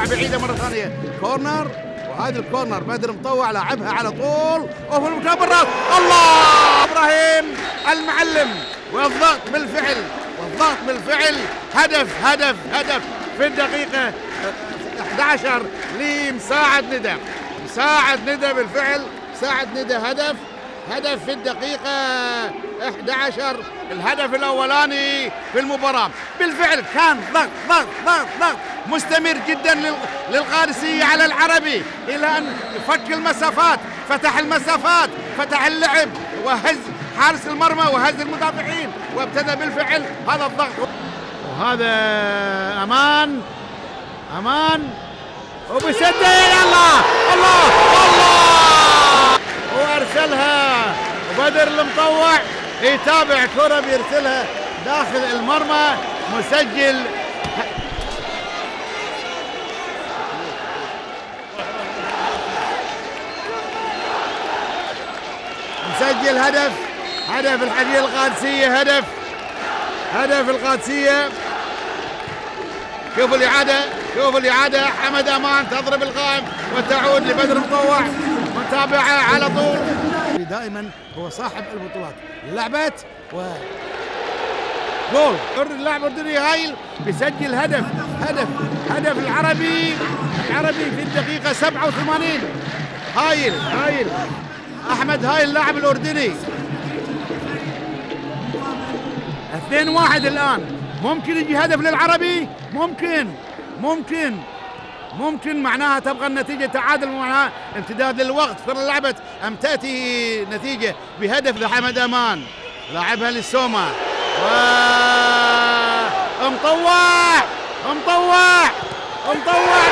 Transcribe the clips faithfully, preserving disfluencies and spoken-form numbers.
مطوع بعيدة مرة ثانية، كورنر، وهذه الكورنر بدر مطوع لاعبها على طول وفي المتابرة. الله ابراهيم المعلم، والضغط بالفعل والضغط بالفعل. هدف هدف هدف في الدقيقة أحد عشر لمساعد ندى، مساعد ندى بالفعل، مساعد ندى هدف هدف في الدقيقة أحد عشر، الهدف الأولاني في المباراة. بالفعل كان ضغط ضغط ضغط ضغط مستمر جدا للقادسية على العربي إلى أن فك المسافات، فتح المسافات، فتح اللعب وهز حارس المرمى وهز المدافعين، وابتدى بالفعل هذا الضغط. وهذا أمان أمان وبسدد. الله الله الله، وارسلها وبدر المطوع يتابع كرة بيرسلها داخل المرمى. مسجل مسجل هدف هدف الحقيقة القادسية، هدف هدف القادسية. شوفوا الإعادة شوفوا الإعادة، حمد أمان تضرب القائم وتعود لبدر مطوع متابعة على طول. دائما هو صاحب البطولات. لعبت و جول، اللاعب الأردني هايل بيسجل هدف هدف هدف العربي العربي في الدقيقة سبعة وثمانين. هايل هايل أحمد هايل اللاعب الأردني. اثنين واحد الآن، ممكن يجي هدف للعربي، ممكن ممكن ممكن معناها تبغى النتيجة تعادل، معناها امتداد للوقت. كرة لعبت أم تأتي نتيجة بهدف لحمد أمان، لاعبها للسوما ومطوع مطوع مطوع.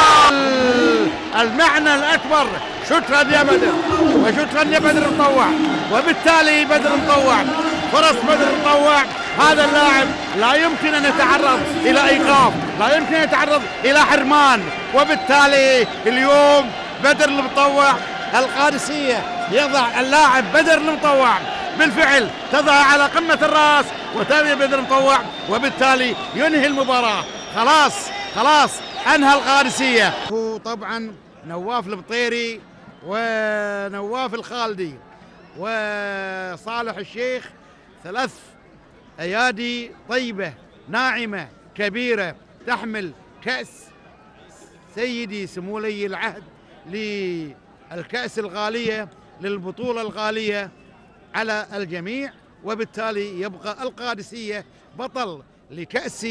المعنى الأكبر شكرا يا بدر، وشكرا يا بدر مطوع، وبالتالي بدر مطوع فرص بدر مطوع. هذا اللاعب لا يمكن أن يتعرض إلى إيقاف، لا يمكن أن يتعرض إلى حرمان، وبالتالي اليوم بدر المطوع القادسية يضع اللاعب بدر المطوع بالفعل، تضع على قمة الرأس وتابع بدر المطوع، وبالتالي ينهي المباراة. خلاص خلاص أنهى القادسية. وطبعا نواف البطيري ونواف الخالدي وصالح الشيخ، ثلاث أيادي طيبة ناعمة كبيرة تحمل كأس سيدي سمو ولي العهد للكأس الغالية، للبطولة الغالية على الجميع، وبالتالي يبقى القادسية بطل لكأس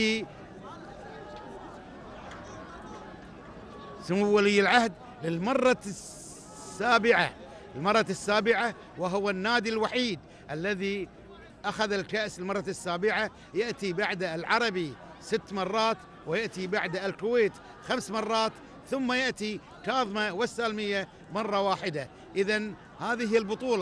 سمو ولي العهد للمرة السابعة المرة السابعة وهو النادي الوحيد الذي أخذ الكأس المرة السابعة. يأتي بعد العربي ست مرات، ويأتي بعد الكويت خمس مرات، ثم يأتي كاظمة والسالمية مرة واحدة. إذن هذه البطولة